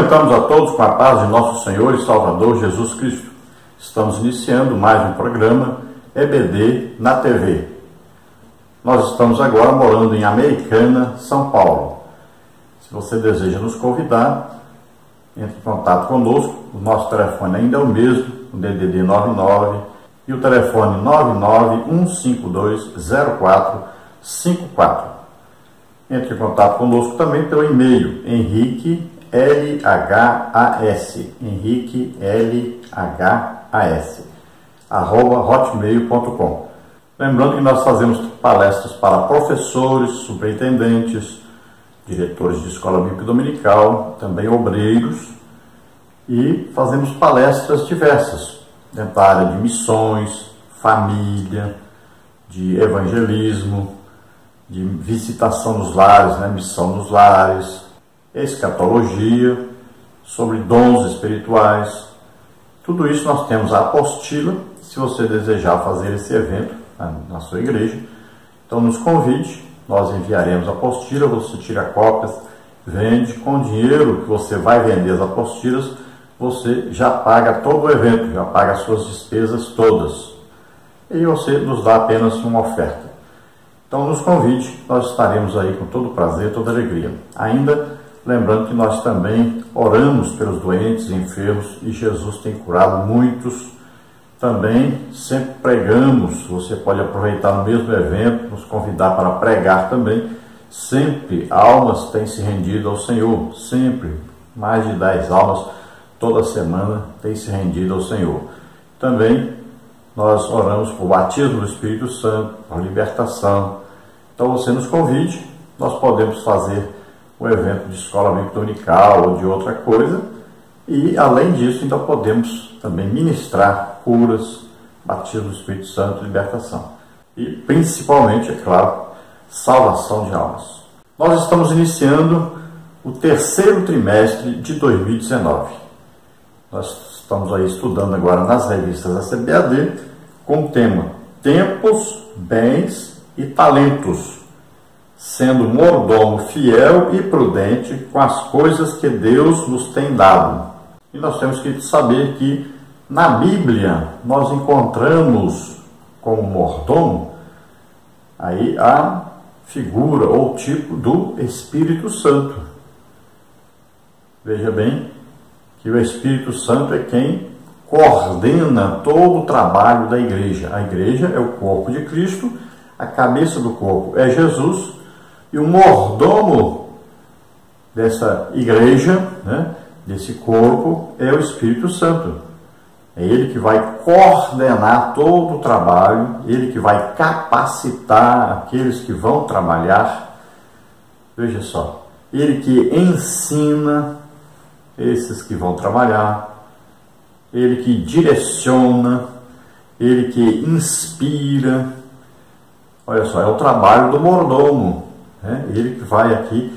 Cumprimentamos a todos com a paz de nosso Senhor e Salvador Jesus Cristo. Estamos iniciando mais um programa EBD na TV. Nós estamos agora morando em Americana, São Paulo. Se você deseja nos convidar, entre em contato conosco. O nosso telefone ainda é o mesmo, o DDD 99 e o telefone 991520454. Entre em contato conosco também pelo e-mail henriquelhas@hotmail.com. Lembrando que nós fazemos palestras para professores, superintendentes, diretores de escola bíblica dominical, também obreiros, e fazemos palestras diversas dentro da área de missões, família, de evangelismo, de visitação nos lares, missão nos lares, escatologia, sobre dons espirituais. Tudo isso nós temos a apostila. Se você desejar fazer esse evento na sua igreja, então nos convide, nós enviaremos a apostila, você tira cópias, vende. Com o dinheiro que você vai vender as apostilas, você já paga todo o evento, já paga as suas despesas todas. E você nos dá apenas uma oferta. Então nos convide, nós estaremos aí com todo prazer, toda alegria. Ainda lembrando que nós também oramos pelos doentes e enfermos, e Jesus tem curado muitos. Também sempre pregamos, você pode aproveitar no mesmo evento, nos convidar para pregar também. Sempre almas têm se rendido ao Senhor, sempre, mais de 10 almas toda semana têm se rendido ao Senhor. Também nós oramos por batismo do Espírito Santo, por libertação. Então você nos convide, nós podemos fazer um evento de escola bíblica dominical ou de outra coisa, e além disso ainda podemos também ministrar curas, batismo do Espírito Santo, libertação. E principalmente, é claro, salvação de almas. Nós estamos iniciando o terceiro trimestre de 2019. Nós estamos aí estudando agora nas revistas da CBAD com o tema Tempos, Bens e Talentos, sendo mordomo fiel e prudente com as coisas que Deus nos tem dado. E nós temos que saber que na Bíblia nós encontramos como mordomo aí a figura ou tipo do Espírito Santo. Veja bem que o Espírito Santo é quem coordena todo o trabalho da igreja. A igreja é o corpo de Cristo, a cabeça do corpo é Jesus, e o mordomo dessa igreja, desse corpo, é o Espírito Santo. É ele que vai coordenar todo o trabalho, ele que vai capacitar aqueles que vão trabalhar. Veja só, ele que ensina esses que vão trabalhar, ele que direciona, ele que inspira. Olha só, é o trabalho do mordomo, ele que vai aqui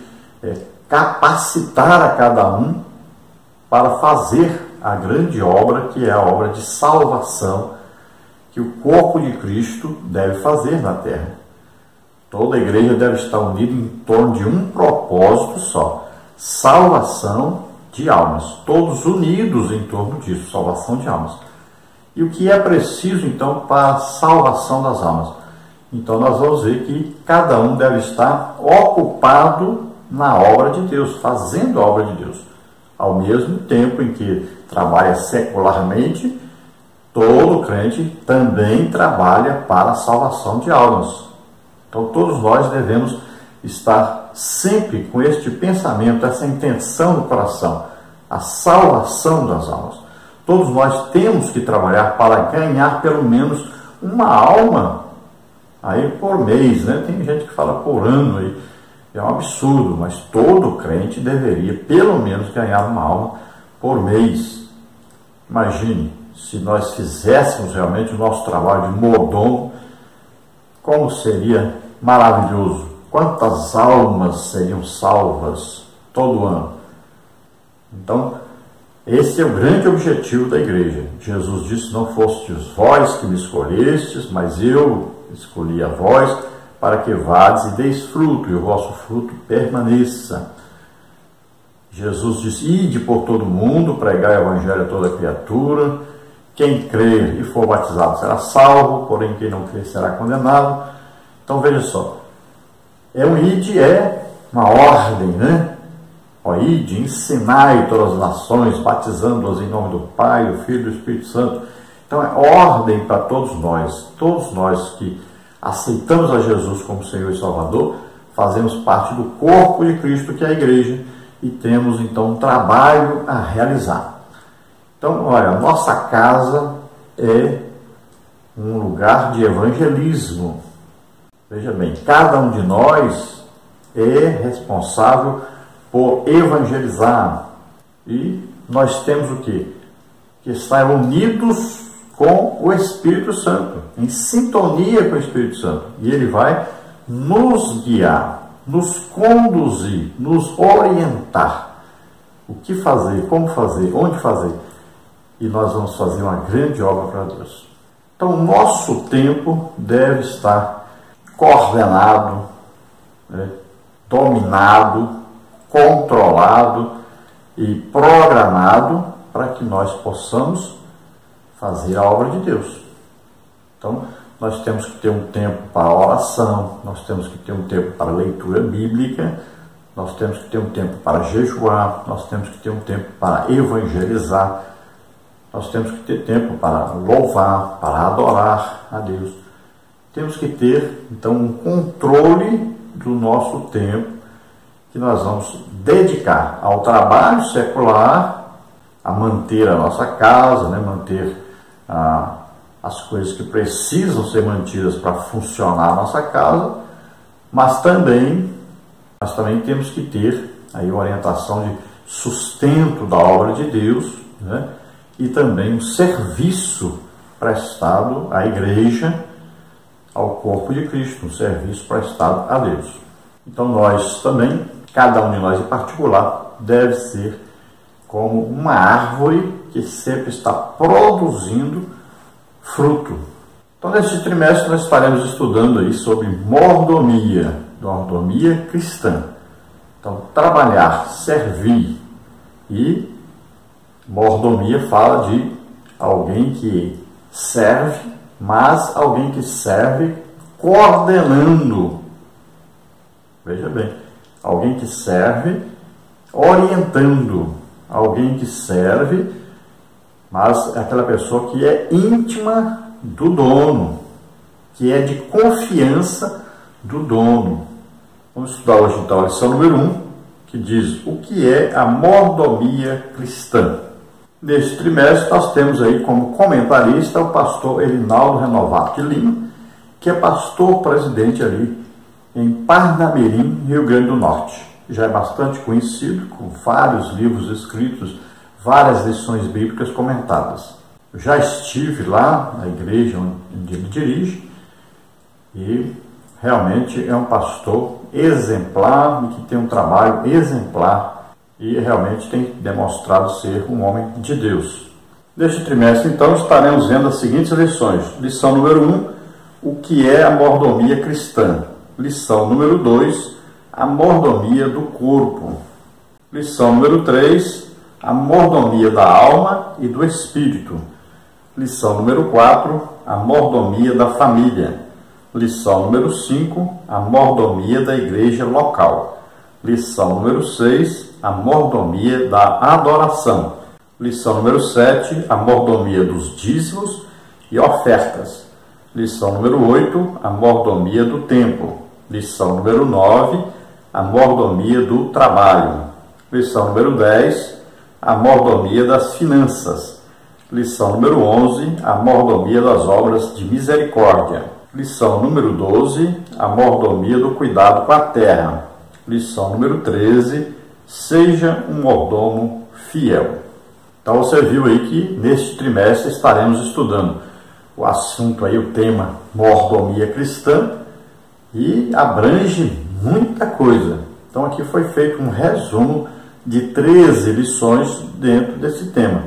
capacitar a cada um para fazer a grande obra, que é a obra de salvação que o corpo de Cristo deve fazer na terra. Toda a igreja deve estar unida em torno de um propósito só: salvação de almas. Todos unidos em torno disso, salvação de almas. E o que é preciso então para a salvação das almas? Então nós vamos ver que cada um deve estar ocupado na obra de Deus, fazendo a obra de Deus. Ao mesmo tempo em que trabalha secularmente, todo crente também trabalha para a salvação de almas. Então todos nós devemos estar sempre com este pensamento, essa intenção no coração, a salvação das almas. Todos nós temos que trabalhar para ganhar pelo menos uma alma aí por mês, Tem gente que fala por ano aí. É um absurdo, mas todo crente deveria pelo menos ganhar uma alma por mês. Imagine, se nós fizéssemos realmente o nosso trabalho de mordomo, como seria maravilhoso. Quantas almas seriam salvas todo ano? Então, esse é o grande objetivo da igreja. Jesus disse: não fostes vós que me escolhestes, mas eu escolhi a vós, para que vades e deis fruto, e o vosso fruto permaneça. Jesus disse: ide por todo mundo, pregar o evangelho a toda criatura. Quem crer e for batizado será salvo, porém quem não crer será condenado. Então veja só, um ide é uma ordem, né? Ó, ide, ensinai todas as nações, batizando-as em nome do Pai, do Filho e do Espírito Santo. Então é ordem para todos nós que aceitamos a Jesus como Senhor e Salvador, fazemos parte do corpo de Cristo, que é a igreja, e temos então um trabalho a realizar. Então, olha, nossa casa é um lugar de evangelismo. Veja bem, cada um de nós é responsável por evangelizar. E nós temos o quê? Que estar unidos com o Espírito Santo, em sintonia com o Espírito Santo. E ele vai nos guiar, nos conduzir, nos orientar. O que fazer, como fazer, onde fazer. E nós vamos fazer uma grande obra para Deus. Então, o nosso tempo deve estar coordenado, né, dominado, controlado e programado para que nós possamos fazer a obra de Deus. Então, nós temos que ter um tempo para oração, nós temos que ter um tempo para leitura bíblica, nós temos que ter um tempo para jejuar, nós temos que ter um tempo para evangelizar, nós temos que ter tempo para louvar, para adorar a Deus. Temos que ter, então, um controle do nosso tempo que nós vamos dedicar ao trabalho secular, a manter a nossa casa, né, manter as coisas que precisam ser mantidas para funcionar a nossa casa, mas também temos que ter aí uma orientação de sustento da obra de Deus, né, e também um serviço prestado à igreja, ao corpo de Cristo, um serviço prestado a Deus. Então nós também, cada um de nós em particular, deve ser como uma árvore que sempre está produzindo fruto. Então neste trimestre nós estaremos estudando aí sobre mordomia cristã. Então trabalhar, servir, e mordomia fala de alguém que serve, mas alguém que serve coordenando. Veja bem, alguém que serve orientando, alguém que serve, mas é aquela pessoa que é íntima do dono, que é de confiança do dono. Vamos estudar hoje então a lição número 1, que diz o que é a mordomia cristã. Neste trimestre nós temos aí como comentarista o pastor Elinaldo Renovato de Lima, que é pastor presidente ali em Parnamirim, Rio Grande do Norte. Já é bastante conhecido, com vários livros escritos, várias lições bíblicas comentadas. Eu já estive lá na igreja onde ele dirige e realmente é um pastor exemplar e que tem um trabalho exemplar e realmente tem demonstrado ser um homem de Deus. Neste trimestre, então, estaremos vendo as seguintes lições. Lição número 1, o que é a mordomia cristã. Lição número 2, a mordomia do corpo. Lição número 3, a mordomia da alma e do espírito. Lição número 4, a mordomia da família. Lição número 5, a mordomia da igreja local. Lição número 6, a mordomia da adoração. Lição número 7, a mordomia dos dízimos e ofertas. Lição número 8, a mordomia do tempo. Lição número 9, a mordomia do trabalho. Lição número 10, a mordomia das finanças. Lição número 11, a mordomia das obras de misericórdia. Lição número 12, a mordomia do cuidado com a terra. Lição número 13, seja um mordomo fiel. Então você viu aí que neste trimestre estaremos estudando o assunto aí, o tema mordomia cristã, e abrange muita coisa. Então aqui foi feito um resumo de 13 lições dentro desse tema.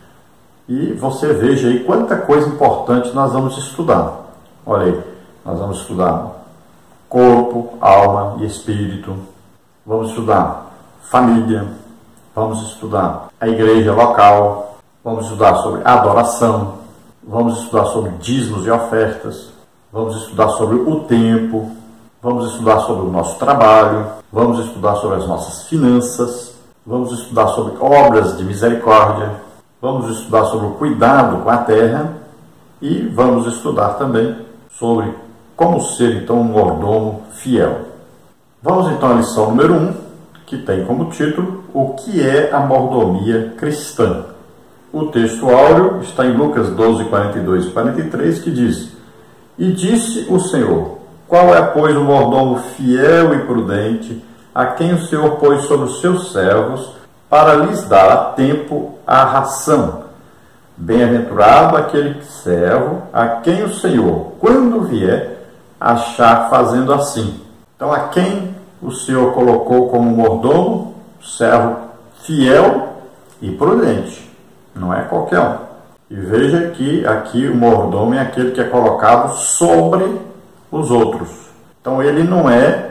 E você veja aí quanta coisa importante nós vamos estudar. Olha aí, nós vamos estudar corpo, alma e espírito. Vamos estudar família, Vamos estudar a igreja local, vamos estudar sobre adoração, vamos estudar sobre dízimos e ofertas, vamos estudar sobre o tempo, vamos estudar sobre o nosso trabalho, vamos estudar sobre as nossas finanças, vamos estudar sobre obras de misericórdia, vamos estudar sobre o cuidado com a terra e vamos estudar também sobre como ser, então, um mordomo fiel. Vamos, então, à lição número 1, que tem como título O que é a mordomia cristã? O texto áureo está em Lucas 12, 42 e 43, que diz: E disse o Senhor: Qual é, pois, o mordomo fiel e prudente, a quem o Senhor pôs sobre os seus servos, para lhes dar a tempo a ração? Bem-aventurado aquele servo a quem o Senhor, quando vier, achar fazendo assim. Então, a quem o Senhor colocou como mordomo? Servo fiel e prudente. Não é qualquer um. E veja que aqui o mordomo é aquele que é colocado sobre os outros. Então, ele não é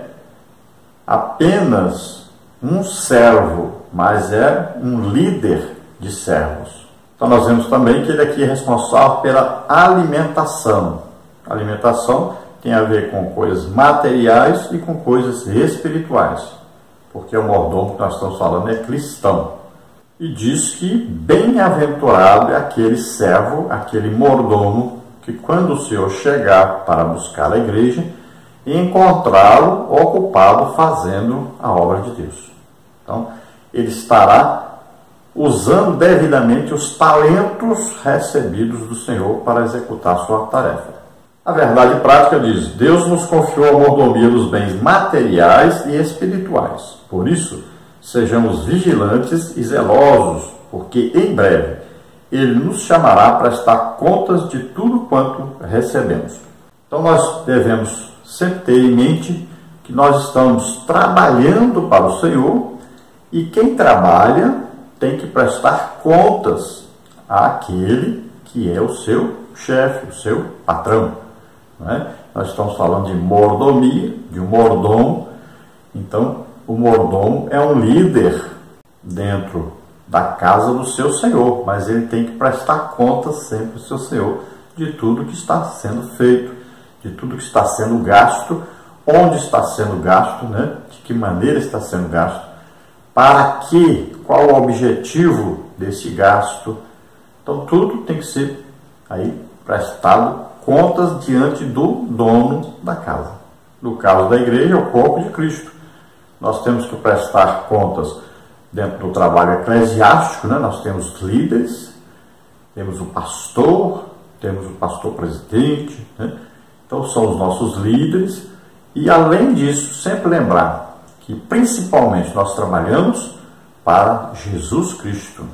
apenas um servo, mas é um líder de servos. Então, nós vemos também que ele aqui é responsável pela alimentação. A alimentação tem a ver com coisas materiais e com coisas espirituais, porque o mordomo que nós estamos falando é cristão. E diz que bem-aventurado é aquele servo, aquele mordomo, que quando o Senhor chegar para buscar a igreja, encontrá-lo ocupado fazendo a obra de Deus. Então, ele estará usando devidamente os talentos recebidos do Senhor para executar a sua tarefa. A verdade prática diz: Deus nos confiou a mordomia dos bens materiais e espirituais. Por isso, sejamos vigilantes e zelosos, porque em breve Ele nos chamará a prestar contas de tudo quanto recebemos. Então nós devemos sempre ter em mente que nós estamos trabalhando para o Senhor e quem trabalha tem que prestar contas àquele que é o seu chefe, o seu patrão. Não é? Nós estamos falando de mordomia, de um mordomo. Então, o mordomo é um líder dentro da casa do seu senhor, mas ele tem que prestar contas sempre ao seu senhor de tudo que está sendo feito, de tudo que está sendo gasto, onde está sendo gasto, né? De que maneira está sendo gasto, para quê, qual o objetivo desse gasto. Então, tudo tem que ser aí prestado contas diante do dono da casa. No caso da igreja, é o corpo de Cristo. Nós temos que prestar contas dentro do trabalho eclesiástico, né? Nós temos líderes, temos o pastor presidente, né? Então são os nossos líderes. E além disso, sempre lembrar que principalmente nós trabalhamos para Jesus Cristo.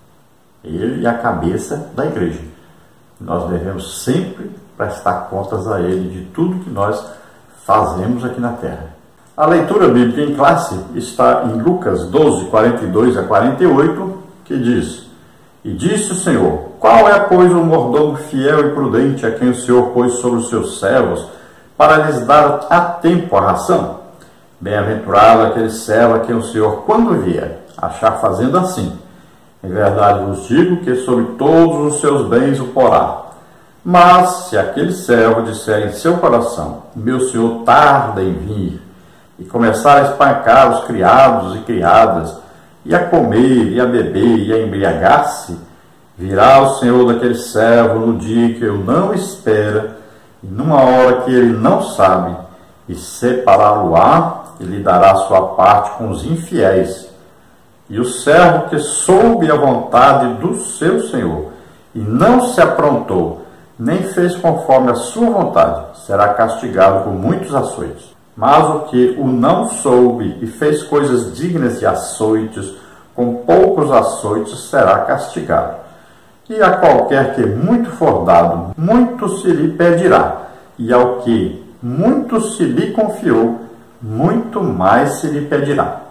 Ele é a cabeça da igreja. Nós devemos sempre prestar contas a Ele de tudo que nós fazemos aqui na terra. A leitura bíblica em classe está em Lucas 12, 42 a 48, que diz: E disse o Senhor: Qual é, pois, o mordomo fiel e prudente a quem o Senhor pôs sobre os seus servos, para lhes dar a tempo a ração? Bem-aventurado aquele servo a quem o Senhor, quando vier, achar fazendo assim. Em verdade vos digo que sobre todos os seus bens o porá. Mas, se aquele servo disser em seu coração: Meu senhor tarda em vir, e começar a espancar os criados e criadas, e a comer, e a beber, e a embriagar-se, virá o senhor daquele servo no dia que ele não espera, e numa hora que ele não sabe, e separá-lo-á, e lhe dará sua parte com os infiéis. E o servo que soube a vontade do seu senhor, e não se aprontou, nem fez conforme a sua vontade, será castigado com muitos açoites. Mas o que o não soube e fez coisas dignas de açoites, com poucos açoites será castigado. E a qualquer que muito for dado, muito se lhe pedirá, e ao que muito se lhe confiou, muito mais se lhe pedirá.